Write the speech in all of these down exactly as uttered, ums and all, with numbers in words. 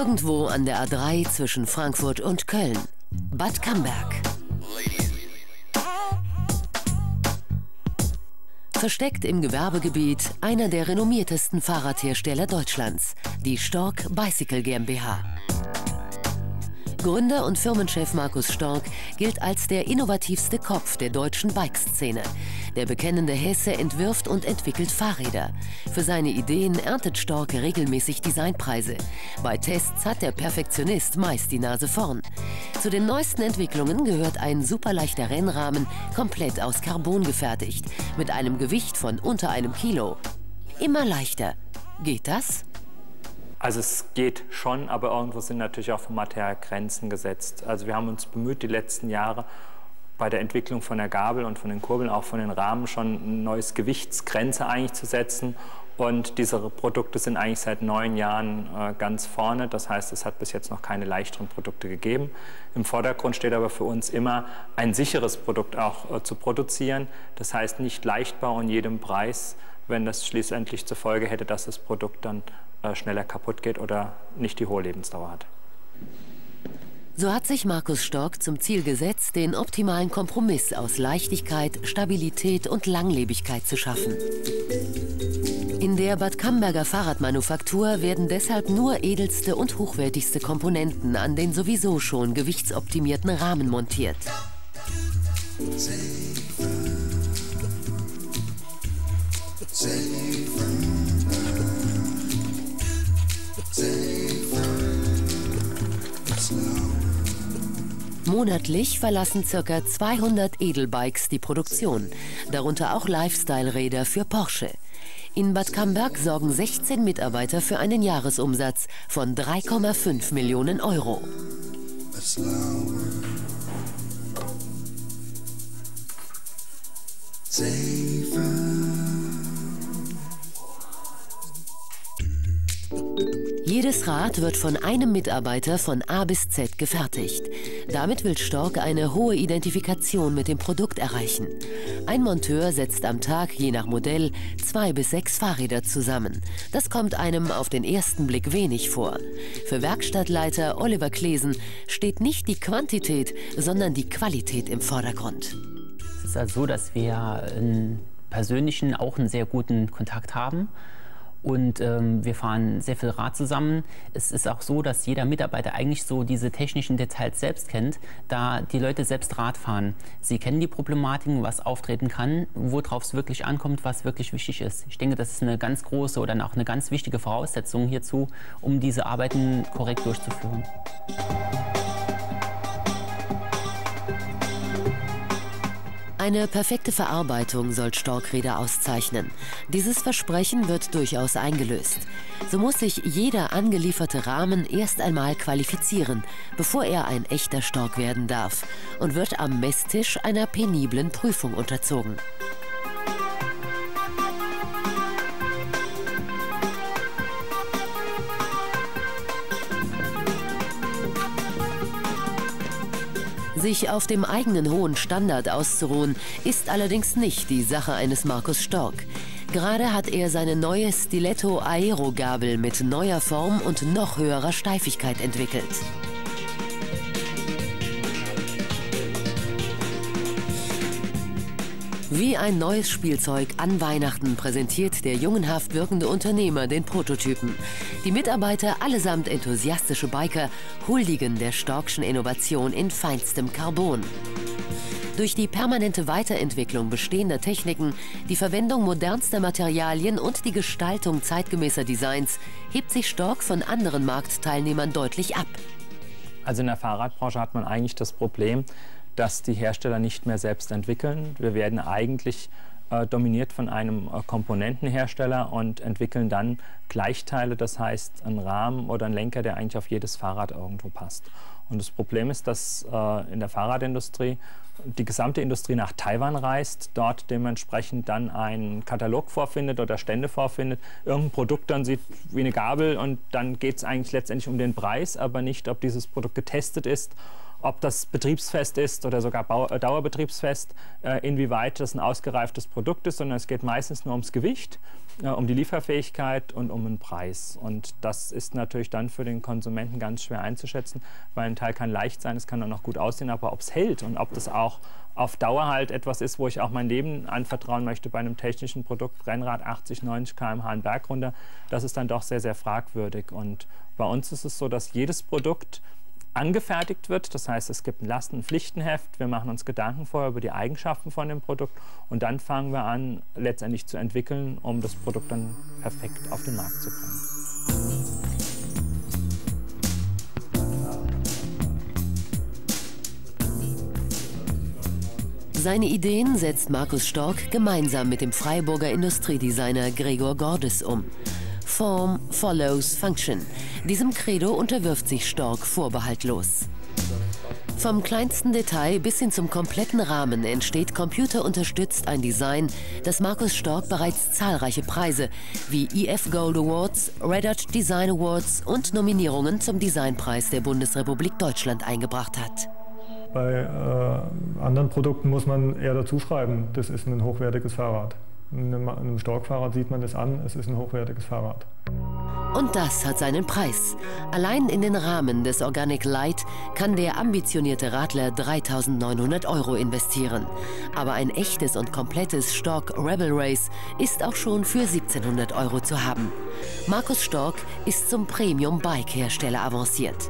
Irgendwo an der A drei zwischen Frankfurt und Köln. Bad Camberg. Versteckt im Gewerbegebiet einer der renommiertesten Fahrradhersteller Deutschlands, die Stork Bicycle GmbH. Gründer und Firmenchef Markus Stork gilt als der innovativste Kopf der deutschen Bikeszene. Der bekennende Hesse entwirft und entwickelt Fahrräder. Für seine Ideen erntet Stork regelmäßig Designpreise. Bei Tests hat der Perfektionist meist die Nase vorn. Zu den neuesten Entwicklungen gehört ein superleichter Rennrahmen, komplett aus Carbon gefertigt, mit einem Gewicht von unter einem Kilo. Immer leichter. Geht das? Also es geht schon, aber irgendwo sind natürlich auch vom Material Grenzen gesetzt. Also wir haben uns bemüht, die letzten Jahre bei der Entwicklung von der Gabel und von den Kurbeln, auch von den Rahmen, schon eine neue Gewichtsgrenze eigentlich zu setzen. Und diese Produkte sind eigentlich seit neun Jahren äh, ganz vorne. Das heißt, es hat bis jetzt noch keine leichteren Produkte gegeben. Im Vordergrund steht aber für uns immer, ein sicheres Produkt auch äh, zu produzieren. Das heißt, nicht leichtbar und jedem Preis, wenn das schließlich zur Folge hätte, dass das Produkt dann äh, schneller kaputt geht oder nicht die hohe Lebensdauer hat. So hat sich Markus Stork zum Ziel gesetzt, den optimalen Kompromiss aus Leichtigkeit, Stabilität und Langlebigkeit zu schaffen. In der Bad Camberger Fahrradmanufaktur werden deshalb nur edelste und hochwertigste Komponenten an den sowieso schon gewichtsoptimierten Rahmen montiert. Monatlich verlassen ca. zweihundert Edelbikes die Produktion, darunter auch Lifestyle-Räder für Porsche. In Bad Camberg sorgen sechzehn Mitarbeiter für einen Jahresumsatz von drei Komma fünf Millionen Euro. Jedes Rad wird von einem Mitarbeiter von A bis Z gefertigt. Damit will Stork eine hohe Identifikation mit dem Produkt erreichen. Ein Monteur setzt am Tag, je nach Modell, zwei bis sechs Fahrräder zusammen. Das kommt einem auf den ersten Blick wenig vor. Für Werkstattleiter Oliver Klesen steht nicht die Quantität, sondern die Qualität im Vordergrund. Es ist also so, dass wir im Persönlichen auch einen sehr guten Kontakt haben. Und ähm, wir fahren sehr viel Rad zusammen. Es ist auch so, dass jeder Mitarbeiter eigentlich so diese technischen Details selbst kennt, da die Leute selbst Rad fahren. Sie kennen die Problematiken, was auftreten kann, worauf es wirklich ankommt, was wirklich wichtig ist. Ich denke, das ist eine ganz große oder auch eine ganz wichtige Voraussetzung hierzu, um diese Arbeiten korrekt durchzuführen. Eine perfekte Verarbeitung soll Stork-Räder auszeichnen. Dieses Versprechen wird durchaus eingelöst. So muss sich jeder angelieferte Rahmen erst einmal qualifizieren, bevor er ein echter Stork werden darf, und wird am Messtisch einer peniblen Prüfung unterzogen. Sich auf dem eigenen hohen Standard auszuruhen, ist allerdings nicht die Sache eines Markus Stork. Gerade hat er seine neue Stiletto Aero-Gabel mit neuer Form und noch höherer Steifigkeit entwickelt. Wie ein neues Spielzeug an Weihnachten präsentiert der jungenhaft wirkende Unternehmer den Prototypen. Die Mitarbeiter, allesamt enthusiastische Biker, huldigen der Storkschen Innovation in feinstem Carbon. Durch die permanente Weiterentwicklung bestehender Techniken, die Verwendung modernster Materialien und die Gestaltung zeitgemäßer Designs hebt sich Stork von anderen Marktteilnehmern deutlich ab. Also in der Fahrradbranche hat man eigentlich das Problem, dass die Hersteller nicht mehr selbst entwickeln. Wir werden eigentlich äh, dominiert von einem äh, Komponentenhersteller und entwickeln dann Gleichteile, das heißt einen Rahmen oder einen Lenker, der eigentlich auf jedes Fahrrad irgendwo passt. Und das Problem ist, dass äh, in der Fahrradindustrie die gesamte Industrie nach Taiwan reist, dort dementsprechend dann einen Katalog vorfindet oder Stände vorfindet, irgendein Produkt dann sieht wie eine Gabel und dann geht es eigentlich letztendlich um den Preis, aber nicht, ob dieses Produkt getestet ist, ob das betriebsfest ist oder sogar Dauerbetriebsfest, äh, inwieweit das ein ausgereiftes Produkt ist, sondern es geht meistens nur ums Gewicht. äh, um die Lieferfähigkeit und um den Preis. Und das ist natürlich dann für den Konsumenten ganz schwer einzuschätzen, weil ein Teil kann leicht sein, es kann auch noch gut aussehen, aber ob es hält und ob das auch auf Dauer halt etwas ist, wo ich auch mein Leben anvertrauen möchte bei einem technischen Produkt, Rennrad achtzig, neunzig Kilometer pro Stunde einen Berg runter, das ist dann doch sehr, sehr fragwürdig. Und bei uns ist es so, dass jedes Produkt angefertigt wird. Das heißt, es gibt ein Lasten- und Pflichtenheft. Wir machen uns Gedanken vorher über die Eigenschaften von dem Produkt und dann fangen wir an, letztendlich zu entwickeln, um das Produkt dann perfekt auf den Markt zu bringen. Seine Ideen setzt Markus Stork gemeinsam mit dem Freiburger Industriedesigner Gregor Gordes um. Form follows function. Diesem Credo unterwirft sich Stork vorbehaltlos. Vom kleinsten Detail bis hin zum kompletten Rahmen entsteht computerunterstützt ein Design, das Markus Stork bereits zahlreiche Preise wie I F Gold Awards, Red Dot Design Awards und Nominierungen zum Designpreis der Bundesrepublik Deutschland eingebracht hat. Bei äh, anderen Produkten muss man eher dazu schreiben, das ist ein hochwertiges Fahrrad. In einem, einem Stork-Fahrrad sieht man das an, es ist ein hochwertiges Fahrrad. Und das hat seinen Preis. Allein in den Rahmen des Organic Light kann der ambitionierte Radler dreitausendneunhundert Euro investieren. Aber ein echtes und komplettes Stork Rebel Race ist auch schon für siebzehnhundert Euro zu haben. Markus Stork ist zum Premium-Bike-Hersteller avanciert.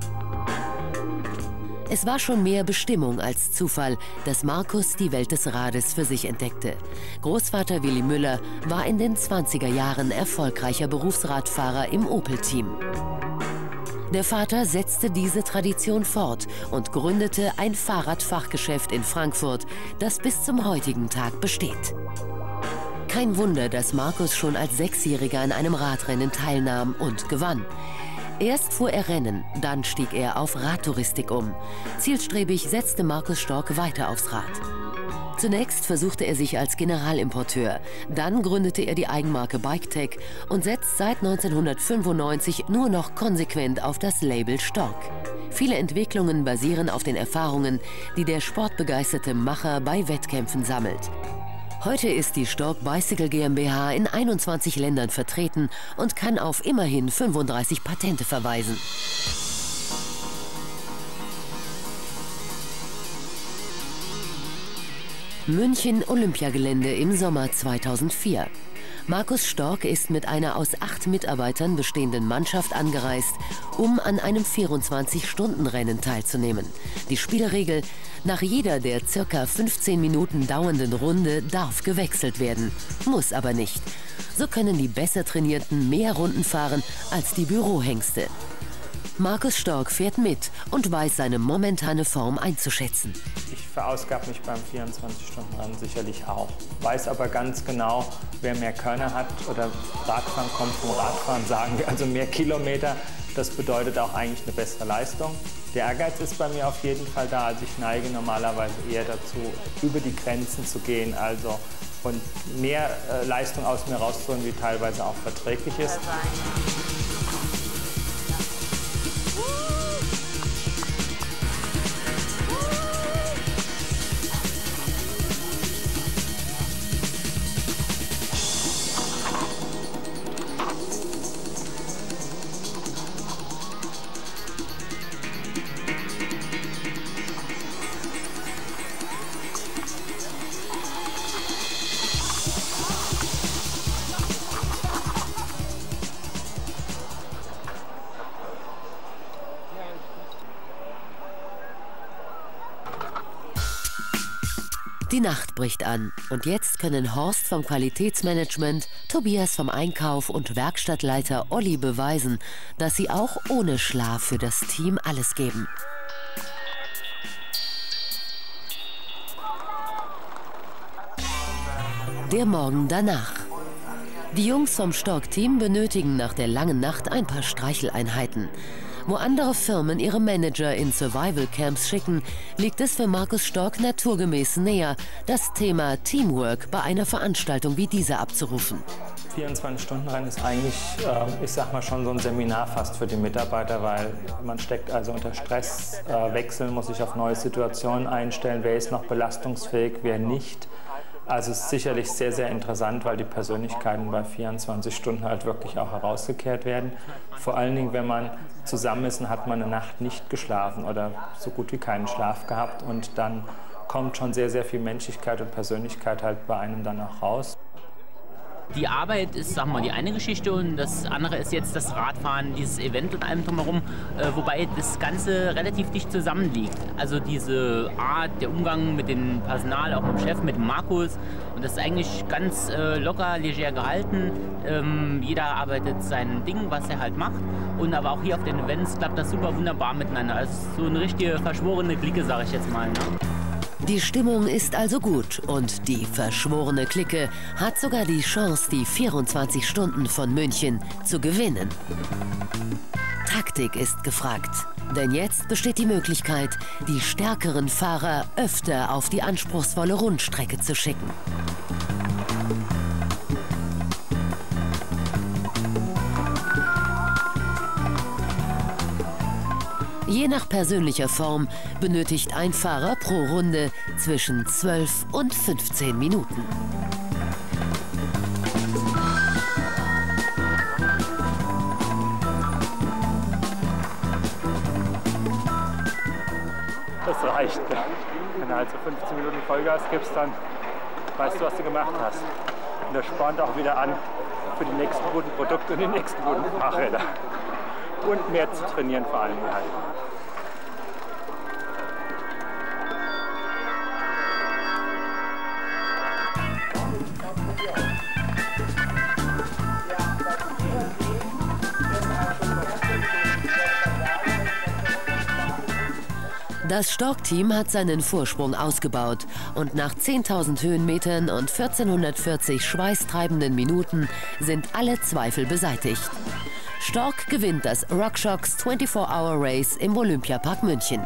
Es war schon mehr Bestimmung als Zufall, dass Markus die Welt des Rades für sich entdeckte. Großvater Willy Müller war in den zwanziger Jahren erfolgreicher Berufsradfahrer im Opel-Team. Der Vater setzte diese Tradition fort und gründete ein Fahrradfachgeschäft in Frankfurt, das bis zum heutigen Tag besteht. Kein Wunder, dass Markus schon als Sechsjähriger an einem Radrennen teilnahm und gewann. Erst fuhr er Rennen, dann stieg er auf Radtouristik um. Zielstrebig setzte Markus Stork weiter aufs Rad. Zunächst versuchte er sich als Generalimporteur. Dann gründete er die Eigenmarke BikeTech und setzt seit neunzehnhundertfünfundneunzig nur noch konsequent auf das Label Stork. Viele Entwicklungen basieren auf den Erfahrungen, die der sportbegeisterte Macher bei Wettkämpfen sammelt. Heute ist die Stork Bicycle GmbH in einundzwanzig Ländern vertreten und kann auf immerhin fünfunddreißig Patente verweisen. München Olympiagelände im Sommer zweitausendvier. Markus Stork ist mit einer aus acht Mitarbeitern bestehenden Mannschaft angereist, um an einem vierundzwanzig-Stunden-Rennen teilzunehmen. Die Spielregel: Nach jeder der circa fünfzehn Minuten dauernden Runde darf gewechselt werden, muss aber nicht. So können die besser Trainierten mehr Runden fahren als die Bürohengste. Markus Stork fährt mit und weiß seine momentane Form einzuschätzen. Ich verausgabe mich beim vierundzwanzig-Stunden-Rennen sicherlich auch, weiß aber ganz genau, wer mehr Körner hat oder Radfahren kommt vom Radfahren, sagen wir, also mehr Kilometer, das bedeutet auch eigentlich eine bessere Leistung. Der Ehrgeiz ist bei mir auf jeden Fall da, also ich neige normalerweise eher dazu, über die Grenzen zu gehen, also und mehr äh, Leistung aus mir rauszuholen, wie teilweise auch verträglich ist. Die Nacht bricht an und jetzt können Horst vom Qualitätsmanagement, Tobias vom Einkauf und Werkstattleiter Olli beweisen, dass sie auch ohne Schlaf für das Team alles geben. Der Morgen danach. Die Jungs vom Stork-Team benötigen nach der langen Nacht ein paar Streicheleinheiten. Wo andere Firmen ihre Manager in Survival-Camps schicken, liegt es für Markus Stork naturgemäß näher, das Thema Teamwork bei einer Veranstaltung wie dieser abzurufen. vierundzwanzig-Stunden-Rennen ist eigentlich, äh, ich sag mal, schon so ein Seminar fast für die Mitarbeiter, weil man steckt also unter Stress, äh, wechseln, muss sich auf neue Situationen einstellen, wer ist noch belastungsfähig, wer nicht. Also es ist sicherlich sehr, sehr interessant, weil die Persönlichkeiten bei vierundzwanzig Stunden halt wirklich auch herausgekehrt werden. Vor allen Dingen, wenn man zusammen ist und hat man eine Nacht nicht geschlafen oder so gut wie keinen Schlaf gehabt. Und dann kommt schon sehr, sehr viel Menschlichkeit und Persönlichkeit halt bei einem dann auch raus. Die Arbeit ist, sagen wir mal, die eine Geschichte und das andere ist jetzt das Radfahren, dieses Event und allem drumherum, äh, wobei das Ganze relativ dicht zusammenliegt. Also diese Art, der Umgang mit dem Personal, auch mit dem Chef, mit dem Markus, und das ist eigentlich ganz äh, locker, leger gehalten. Ähm, jeder arbeitet sein Ding, was er halt macht, und aber auch hier auf den Events klappt das super wunderbar miteinander. Also so eine richtige verschworene Clique, sage ich jetzt mal. Ne? Die Stimmung ist also gut und die verschworene Clique hat sogar die Chance, die vierundzwanzig Stunden von München zu gewinnen. Taktik ist gefragt, denn jetzt besteht die Möglichkeit, die stärkeren Fahrer öfter auf die anspruchsvolle Rundstrecke zu schicken. Je nach persönlicher Form benötigt ein Fahrer pro Runde zwischen zwölf und fünfzehn Minuten. Das reicht. Wenn du also fünfzehn Minuten Vollgas gibst, dann weißt du, was du gemacht hast. Und das spornt auch wieder an für die nächsten guten Produkte und die nächsten guten Fahrräder. Und mehr zu trainieren vor allem halt. Das Stork-Team hat seinen Vorsprung ausgebaut und nach zehntausend Höhenmetern und vierzehnhundertvierzig schweißtreibenden Minuten sind alle Zweifel beseitigt. Stork gewinnt das RockShox vierundzwanzig Hour Race im Olympiapark München.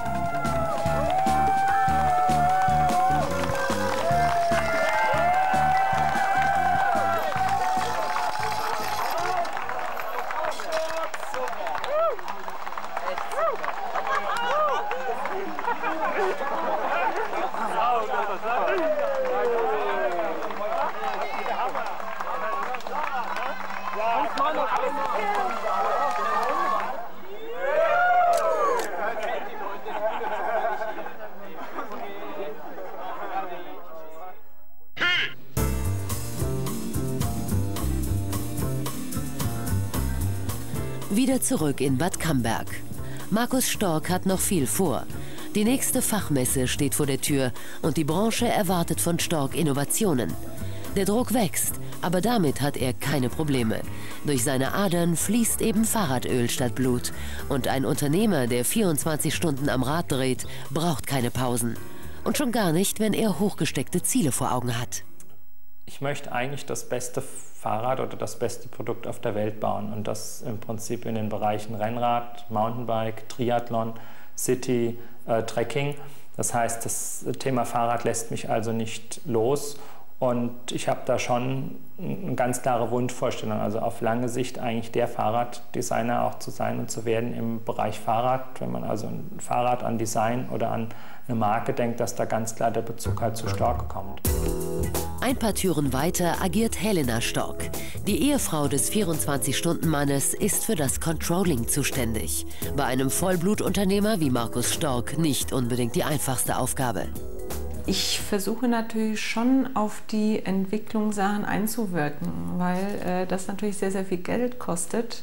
Wieder zurück in Bad Camberg. Markus Stork hat noch viel vor. Die nächste Fachmesse steht vor der Tür und die Branche erwartet von Stork Innovationen. Der Druck wächst, aber damit hat er keine Probleme. Durch seine Adern fließt eben Fahrradöl statt Blut. Und ein Unternehmer, der vierundzwanzig Stunden am Rad dreht, braucht keine Pausen. Und schon gar nicht, wenn er hochgesteckte Ziele vor Augen hat. Ich möchte eigentlich das beste Fahrrad oder das beste Produkt auf der Welt bauen. Und das im Prinzip in den Bereichen Rennrad, Mountainbike, Triathlon, City, äh, Trekking. Das heißt, das Thema Fahrrad lässt mich also nicht los. Und ich habe da schon eine ganz klare Wunschvorstellung, also auf lange Sicht eigentlich der Fahrraddesigner auch zu sein und zu werden im Bereich Fahrrad. Wenn man also ein Fahrrad an Design oder an eine Marke denkt, dass da ganz klar der Bezug halt zu Stork kommt. Ein paar Türen weiter agiert Helena Stork. Die Ehefrau des vierundzwanzig-Stunden-Mannes ist für das Controlling zuständig. Bei einem Vollblutunternehmer wie Markus Stork nicht unbedingt die einfachste Aufgabe. Ich versuche natürlich schon auf die Entwicklungssachen einzuwirken, weil äh, das natürlich sehr, sehr viel Geld kostet.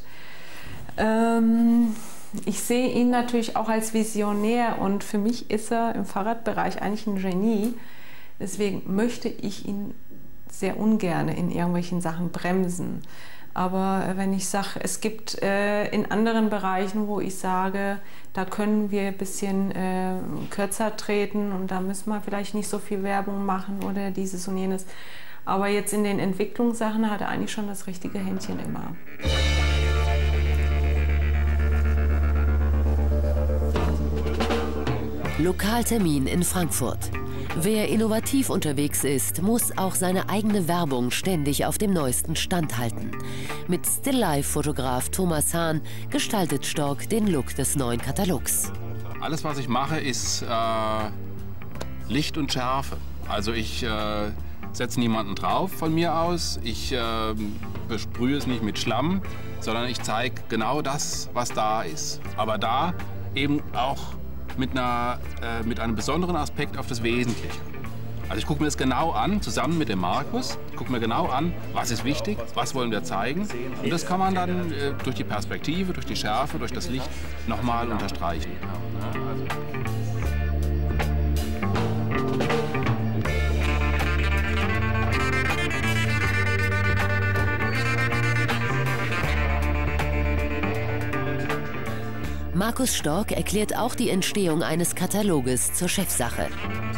Ähm, ich sehe ihn natürlich auch als Visionär und für mich ist er im Fahrradbereich eigentlich ein Genie. Deswegen möchte ich ihn sehr ungern in irgendwelchen Sachen bremsen. Aber wenn ich sage, es gibt äh, in anderen Bereichen, wo ich sage, da können wir ein bisschen äh, kürzer treten und da müssen wir vielleicht nicht so viel Werbung machen oder dieses und jenes. Aber jetzt in den Entwicklungssachen hat er eigentlich schon das richtige Händchen immer. Lokaltermin in Frankfurt. Wer innovativ unterwegs ist, muss auch seine eigene Werbung ständig auf dem neuesten Stand halten. Mit Still-Life-Fotograf Thomas Hahn gestaltet Stork den Look des neuen Katalogs. Alles, was ich mache, ist äh, Licht und Schärfe. Also ich äh, setze niemanden drauf von mir aus. Ich äh, besprühe es nicht mit Schlamm, sondern ich zeige genau das, was da ist. Aber da eben auch mit, einer, äh, mit einem besonderen Aspekt auf das Wesentliche. Also ich gucke mir das genau an, zusammen mit dem Markus. Ich gucke mir genau an, was ist wichtig, was wollen wir zeigen. Und das kann man dann äh, durch die Perspektive, durch die Schärfe, durch das Licht nochmal unterstreichen. Markus Stork erklärt auch die Entstehung eines Kataloges zur Chefsache.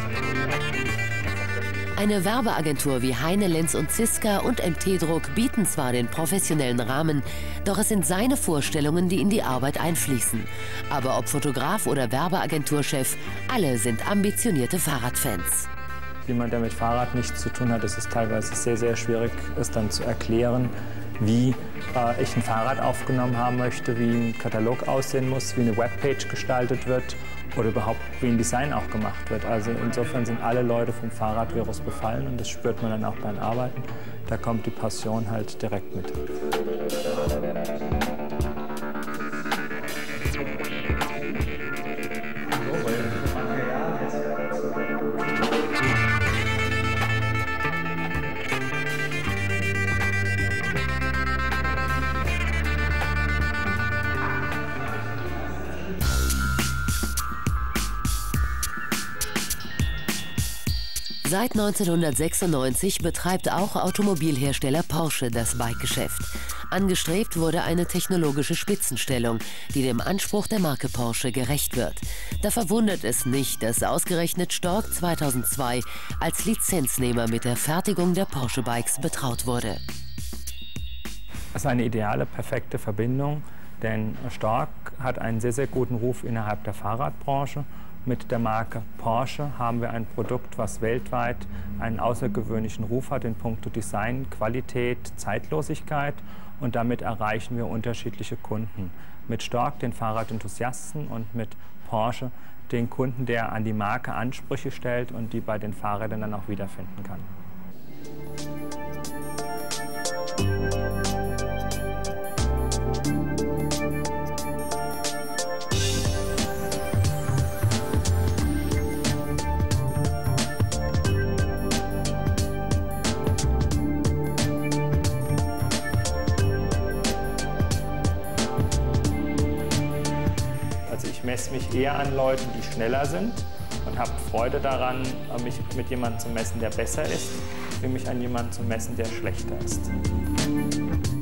Eine Werbeagentur wie Heine, Lenz und Ziska und M T-Druck bieten zwar den professionellen Rahmen, doch es sind seine Vorstellungen, die in die Arbeit einfließen. Aber ob Fotograf oder Werbeagenturchef, alle sind ambitionierte Fahrradfans. Jemand, der mit Fahrrad nichts zu tun hat, ist es teilweise sehr, sehr schwierig, es dann zu erklären, wie äh, ich ein Fahrrad aufgenommen haben möchte, wie ein Katalog aussehen muss, wie eine Webpage gestaltet wird oder überhaupt wie ein Design auch gemacht wird. Also insofern sind alle Leute vom Fahrradvirus befallen und das spürt man dann auch beim Arbeiten. Da kommt die Passion halt direkt mit. Seit neunzehnhundertsechsundneunzig betreibt auch Automobilhersteller Porsche das Bikegeschäft. Angestrebt wurde eine technologische Spitzenstellung, die dem Anspruch der Marke Porsche gerecht wird. Da verwundert es nicht, dass ausgerechnet Stork zweitausendzwei als Lizenznehmer mit der Fertigung der Porsche-Bikes betraut wurde. Das ist eine ideale, perfekte Verbindung, denn Stork hat einen sehr, sehr guten Ruf innerhalb der Fahrradbranche. Mit der Marke Porsche haben wir ein Produkt, was weltweit einen außergewöhnlichen Ruf hat in puncto Design, Qualität, Zeitlosigkeit und damit erreichen wir unterschiedliche Kunden. Mit Stork den Fahrradenthusiasten und mit Porsche den Kunden, der an die Marke Ansprüche stellt und die bei den Fahrrädern dann auch wiederfinden kann. Ich messe mich eher an Leuten, die schneller sind und habe Freude daran, mich mit jemandem zu messen, der besser ist, wie mich an jemanden zu messen, der schlechter ist.